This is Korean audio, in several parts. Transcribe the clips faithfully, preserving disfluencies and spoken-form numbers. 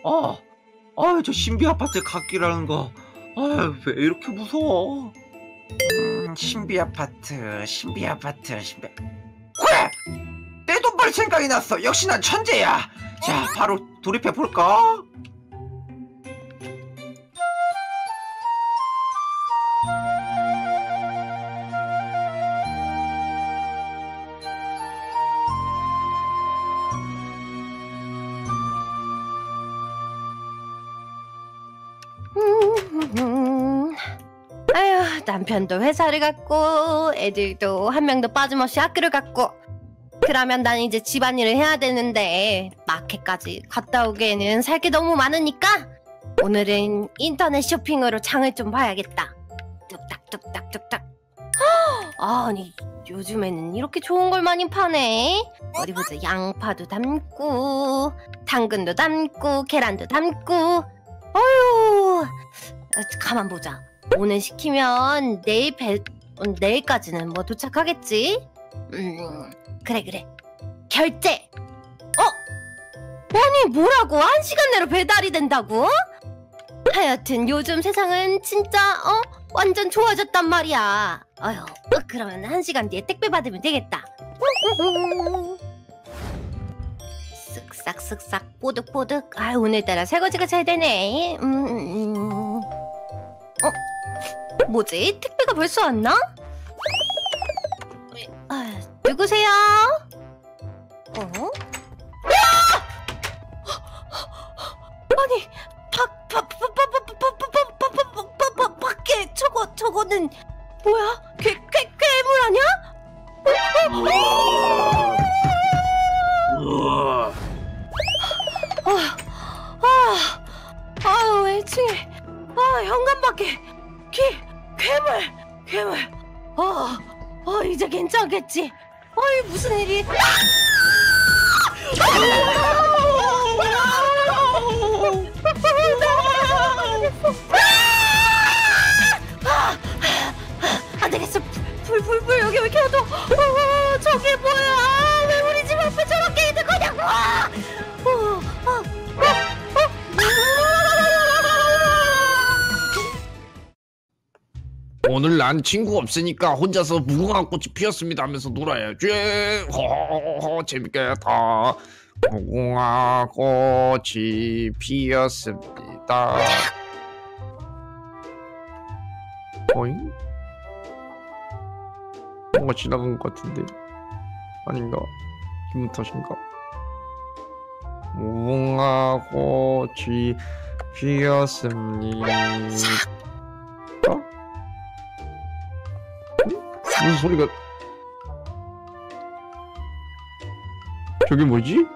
아, 아, 저 신비 아파트 갓길하는 거. 아, 왜 이렇게 무서워? 음, 신비 아파트, 신비 아파트, 신비. 그래! 내 돈 벌 생각이 났어. 역시 난 천재야. 자, 바로 돌입해 볼까? 음, 아휴, 남편도 회사를 갔고 애들도 한 명도 빠짐없이 학교를 갔고, 그러면 난 이제 집안일을 해야 되는데 마켓까지 갔다 오기에는 살 게 너무 많으니까 오늘은 인터넷 쇼핑으로 장을 좀 봐야겠다. 뚝딱 뚝딱 뚝딱. 아니, 요즘에는 이렇게 좋은 걸 많이 파네. 어디 보자. 양파도 담고 당근도 담고 계란도 담고. 어휴, 가만 보자. 오늘 시키면 내일 배 내일까지는 뭐 도착하겠지? 음, 그래 그래. 결제. 어? 아니, 뭐라고? 한 시간 내로 배달이 된다고? 하여튼 요즘 세상은 진짜 어 완전 좋아졌단 말이야. 어휴, 어, 그러면 한 시간 뒤에 택배 받으면 되겠다. 쓱싹 쓱싹 뽀득뽀득. 아, 오늘따라 설거지가 잘 되네. 음, 음. 어? 뭐지? 택배가 벌써 왔나? 아, 누구세요? 어? 야! 아니, 박, 박, 박, 박, 박, 박, 박, 박, 박, 박, 박, 박, 밖에 저거, 저거는 뭐야? 괴, 괴, 괴물 아니야? 아, 아, 아유, 애칭해. 아, 현관밖에 귀, 괴물, 괴물. 어, 어, 이제 괜찮겠지? 어이, 무슨 일이? 안 되겠어. 불, 불, 불, 여기 왜 이렇게 어두워? 어, 저게 뭐야? 왜 우리 집 앞에 저렇게 있는 거냐고! 어, 어, 어, 오늘 난 친구 없으니까 혼자서 무궁화 꽃이 피었습니다 하면서 놀아야지. 허허허, 재밌겠다. 무궁화 꽃이 피었습니다. 어잉? 뭔가 지나간 것 같은데 아닌가? 기분 탓인가? 무궁화 꽃이 피었습니다. 무슨 소리가? 저게 뭐지?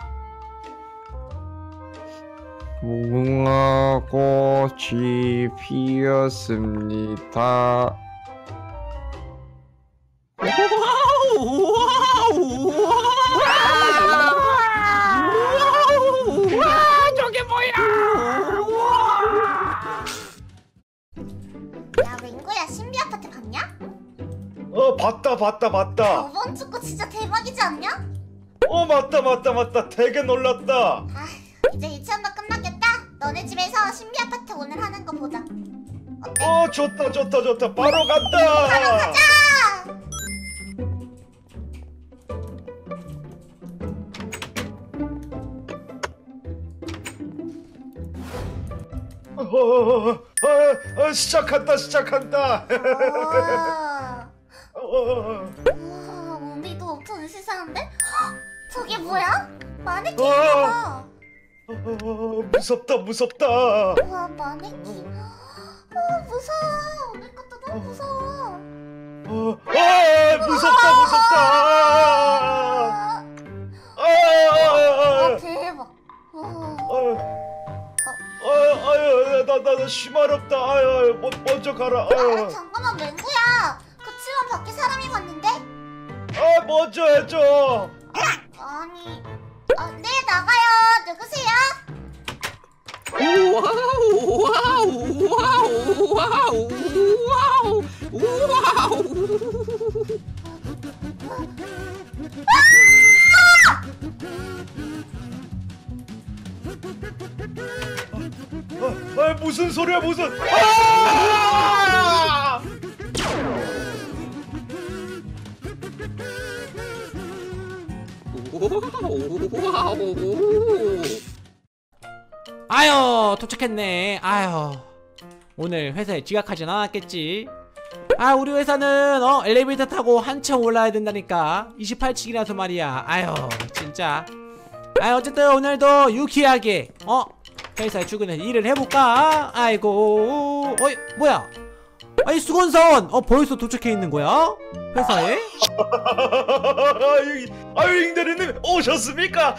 무궁화 꽃이 피었습니다. 와우, 와우, 와우, 와, 저게 뭐야? 야, 맹구야, 신비 아파트 봤냐? 어, 봤다 봤다 봤다. 저번 축구 진짜 대박이지 않냐? 어, 맞다 맞다 맞다. 되게 놀랐다. 아, 이제 유치원도 끝났겠다. 너네 집에서 신비 아파트 오늘 하는 거 보자. 어때? 어, 좋다 좋다 좋다. 바로 간다. 바로 가자. 어, 어, 어, 어, 시작한다 시작한다. 어, 어, 우와, 우리도 엄청 으스스한데? 헉, 저게 뭐야? 마네킹인가봐. 어, 어, 무섭다 무섭다. 우와, 마네킹. 어, 무서워. 우리 것도 너무 무서워. 어, 아, 무섭다 무섭다. 아, 아, 와, 아, 대박. 우와. 아. 아유, 아유, 나, 나, 나 심하렵다. 아유, 아유, 뭐, 먼저 가라. 아유. 아, 잠깐만, 맹구야. 그치만 밖에 사람이 봤는데? 아, 먼저 해줘. 아니, 아, 네, 나가요. 누구세요? 와우, 와우, 와우, 와우, 와우, 와우. 아 무슨 소리야 무슨 아! 아유 도착했네. 아유 오늘 회사에 지각하진 않았겠지. 아 우리 회사는 어 엘리베이터 타고 한참 올라야 된다니까. 이십팔 층이라서 말이야. 아유 진짜. 아 어쨌든 오늘도 유쾌하게 어 회사에 출근해서 일을 해볼까. 아이고 어이 뭐야. 아니 수건사원 어 벌써 도착해 있는 거야 회사에? 아유 잉대리님 오셨습니까?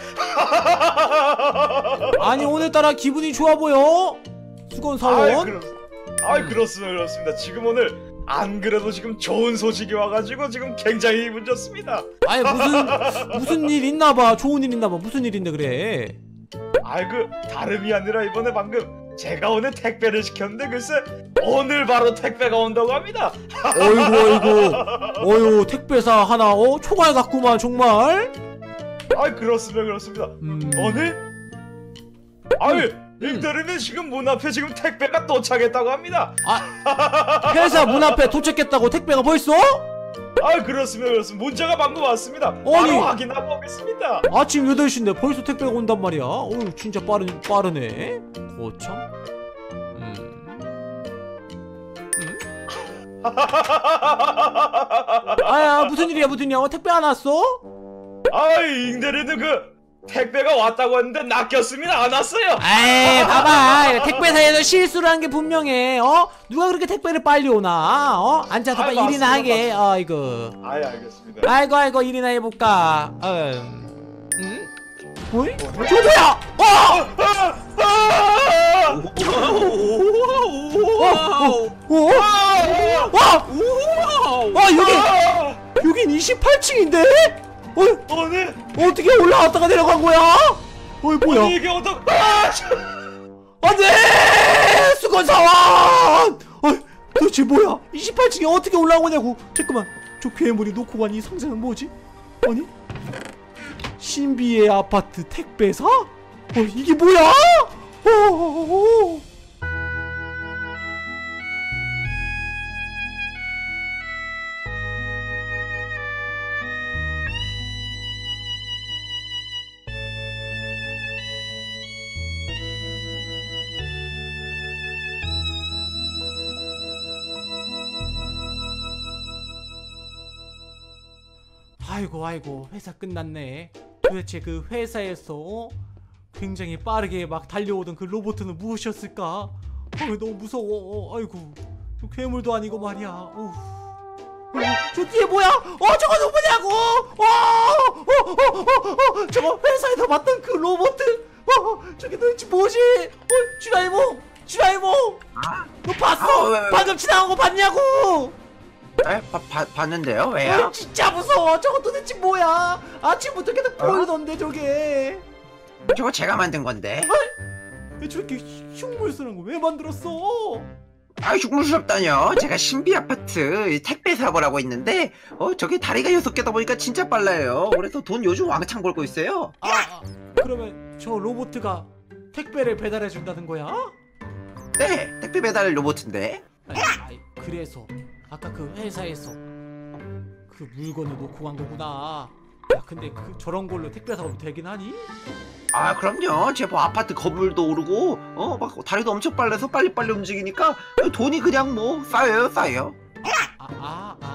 아니 오늘따라 기분이 좋아 보여 수건사원. 아이, 그렇, 아이 그렇습니다 그렇습니다. 지금 오늘 안 그래도 지금 좋은 소식이 와가지고 지금 굉장히 기분 좋습니다. 아니 무슨 무슨 일 있나봐. 좋은 일 있나봐. 무슨 일인데 그래. 아이 그 다름이 아니라 이번에 방금 제가 오늘 택배를 시켰는데 글쎄 오늘 바로 택배가 온다고 합니다. 어이구 어이구 어휴 택배사 하나 어 총알 같구만 정말. 아이 그렇습니다 그렇습니다. 음. 오늘 아유 잉대리님 지금 문 앞에 지금 택배가 도착했다고 합니다. 아 회사 문 앞에 도착했다고 택배가 벌써? 아 그렇습니다 그렇습니다. 문자가 방금 왔습니다. 아니. 바로 확인하고 오겠습니다. 아침 여덟 시인데 벌써 택배가 온단 말이야. 어휴 진짜 빠르, 빠르네. 거참. 음. 음? 아야 무슨 일이야 무슨 일이야. 어, 택배 안 왔어? 아이 잉대리님 그 택배가 왔다고 했는데 낚였습니다. 안 왔어요. 에이 봐봐 택배사에서 실수를 한 게 분명해. 어? 누가 그렇게 택배를 빨리 오나. 어? 앉아서 아이, 빨리 일이나 맞습니다, 하게. 아이고 아이 알겠습니다. 아이고 아이고 일이나 해볼까. 음. 음? 뭐이? 저 뭐야? 어! 어? 어? 와! 와 여기 여긴 이십팔 층인데? 어? 오늘 어떻게 올라왔다가 내려간 거야? 어이 뭐야? 이게 어떡? 아! 안돼! 수건사원! 어, 도대체 뭐야? 이십팔 층에 어떻게 올라온 거냐고. 잠깐만 저 괴물이 놓고 간 이 상자는 뭐지? 아니 신비의 아파트 택배사? 어 이게 뭐야? 어어어어. 아이고 아이고 회사 끝났네. 도대체 그 회사에서 어? 굉장히 빠르게 막 달려오던 그 로봇은 무엇이었을까? 어, 너무 무서워. 어, 아이고 괴물도 아니고 말이야. 어. 어, 저 뒤에 뭐야? 어 저거 누구냐고? 어, 어, 어, 어, 어, 저거 회사에서 봤던 그 로봇. 어, 저게 도대체 뭐지? 어, 쥐라이몽, 쥐라이몽. 너 봤어? 아, 왜, 왜, 왜? 방금 지나간 거 봤냐고? 에? 바, 바, 봤는데요? 어, 왜요? 진짜 무서워. 저거 도대체 뭐야? 아침부터 계속 보이던데 저게. 저거 제가 만든 건데. 왜 저렇게 흉물스러운 거 왜 만들었어? 아 흉물스럽다뇨. 제가 신비 아파트 택배 사업을 하고 있는데 어 저게 다리가 여섯 개다 보니까 진짜 빨라요. 그래서 돈 요즘 왕창 벌고 있어요. 아, 아 그러면 저 로봇가 택배를 배달해 준다는 거야? 네, 택배 배달 로봇인데. 아니, 아니, 그래서 아까 그 회사에서 그 물건을 놓고 간 거구나. 야 근데 그 저런 걸로 택배 사업이 되긴 하니? 아 그럼요. 제 뭐 아파트 건물도 오르고 어 막 다리도 엄청 빨라서 빨리빨리 움직이니까 돈이 그냥 뭐 쌓여요 쌓여. 아, 아, 아,